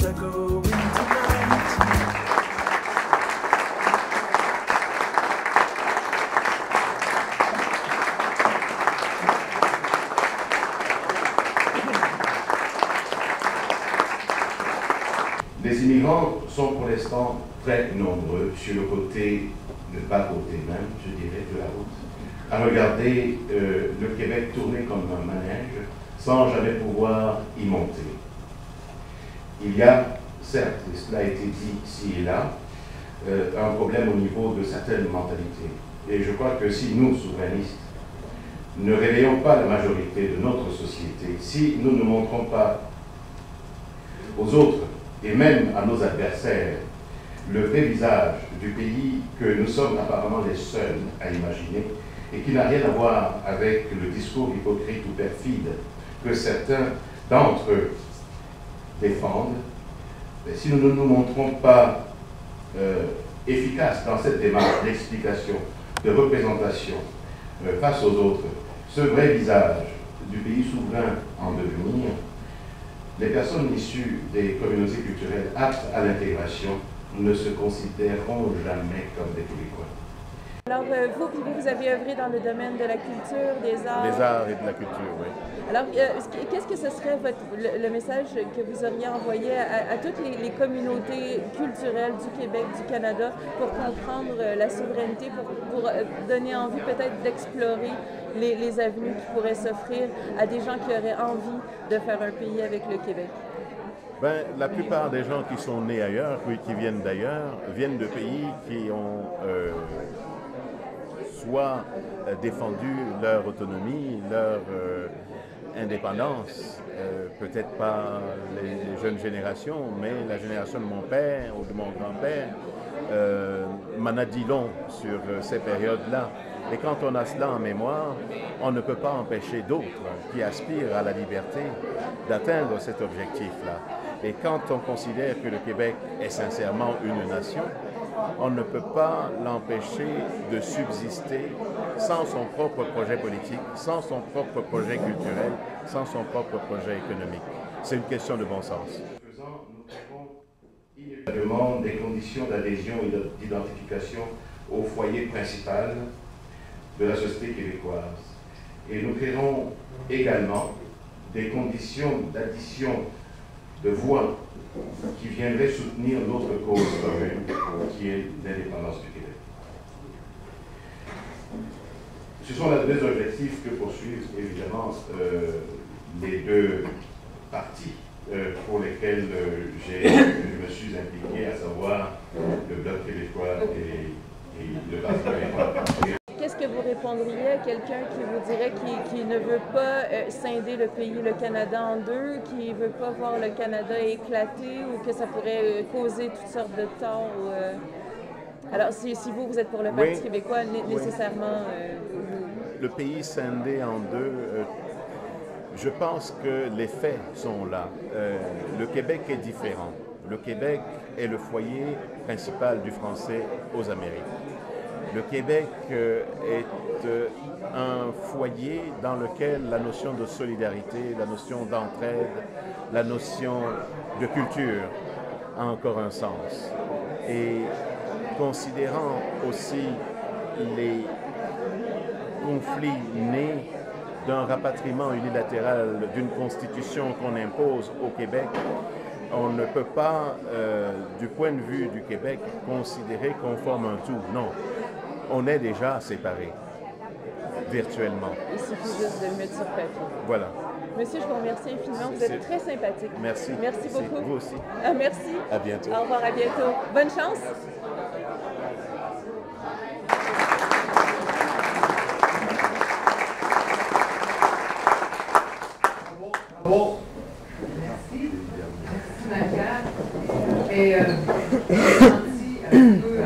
are going tonight. Les immigrants sont pour l'instant très nombreux sur le côté, le bas-côté même, je dirais, de la route, à regarder le Québec tourner comme un manège sans jamais pouvoir y monter. Il y a, certes, et cela a été dit ici et là, un problème au niveau de certaines mentalités. Et je crois que si nous, souverainistes, ne réveillons pas la majorité de notre société, si nous ne montrons pas aux autres et même à nos adversaires le vrai visage du pays que nous sommes apparemment les seuls à imaginer et qui n'a rien à voir avec le discours hypocrite ou perfide que certains d'entre eux défendent, si nous ne nous montrons pas efficaces dans cette démarche d'explication, de représentation face aux autres, ce vrai visage du pays souverain en devenir, les personnes issues des communautés culturelles aptes à l'intégration ne se considéreront jamais comme des Québécois. Alors, vous avez œuvré dans le domaine de la culture, des arts. Des arts et de la culture, oui. Alors, qu'est-ce que ce serait le message que vous auriez envoyé à toutes les communautés culturelles du Québec, du Canada, pour comprendre la souveraineté, pour donner envie peut-être d'explorer les avenues qui pourraient s'offrir à des gens qui auraient envie de faire un pays avec le Québec? Ben, la plupart des gens qui sont nés ailleurs, qui viennent d'ailleurs, viennent de pays qui ont soit défendu leur autonomie, leur indépendance, peut-être pas les jeunes générations, mais la génération de mon père ou de mon grand-père m'en a dit long sur ces périodes-là. Et quand on a cela en mémoire, on ne peut pas empêcher d'autres qui aspirent à la liberté d'atteindre cet objectif-là. Et quand on considère que le Québec est sincèrement une nation, on ne peut pas l'empêcher de subsister sans son propre projet politique, sans son propre projet culturel, sans son propre projet économique. C'est une question de bon sens. Nous créons inévitablement des conditions d'adhésion et d'identification au foyer principal de la société québécoise. Et nous créerons également des conditions d'addition de voix qui viendraient soutenir notre cause commune, qui est l'indépendance du Québec. Ce sont les deux objectifs que poursuivent évidemment les deux partis pour lesquels je me suis impliqué, à savoir le Bloc québécois et le Parti québécois. Qu'est-ce que vous répondriez à quelqu'un qui vous dirait qu'il ne veut pas scinder le pays, le Canada en deux, qui ne veut pas voir le Canada éclater ou que ça pourrait causer toutes sortes de torts? Alors, si vous êtes pour le Parti québécois, nécessairement... Le pays scindé en deux, je pense que les faits sont là. Le Québec est différent. Le Québec est le foyer principal du français aux Amériques. Le Québec est un foyer dans lequel la notion de solidarité, la notion d'entraide, la notion de culture a encore un sens. Et considérant aussi les conflits nés d'un rapatriement unilatéral d'une constitution qu'on impose au Québec, on ne peut pas, du point de vue du Québec, considérer qu'on forme un tout. Non. On est déjà séparés, virtuellement. Il suffit juste de le mettre sur papier. Voilà. Monsieur, je vous remercie infiniment. Vous êtes très sympathique. Merci. Merci beaucoup. Vous aussi. Merci. À bientôt. Au revoir, à bientôt. Bonne chance. Bon. Merci. Merci, Maca. Et senti un peu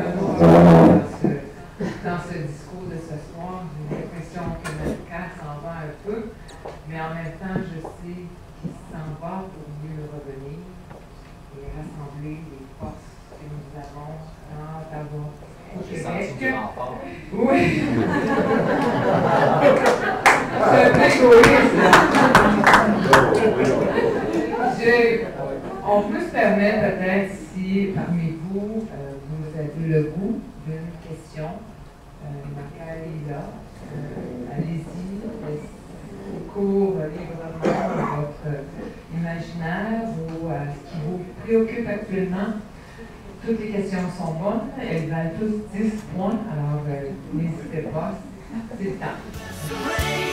dans ce discours de ce soir, j'ai l'impression que notre cas s'en va un peu, mais en même temps, je sais qu'il s'en va pour mieux revenir et rassembler les forces que nous avons dans Ottawa, au Québec. Oui. C'est un peu égoïste. On peut se permettre peut-être, si parmi vous, vous avez le goût d'une question, Marca est là. Allez-y, cours librement votre imaginaire ou ce qui vous préoccupe actuellement. Toutes les questions sont bonnes, elles valent tous 10 points, alors n'hésitez pas, c'est le temps.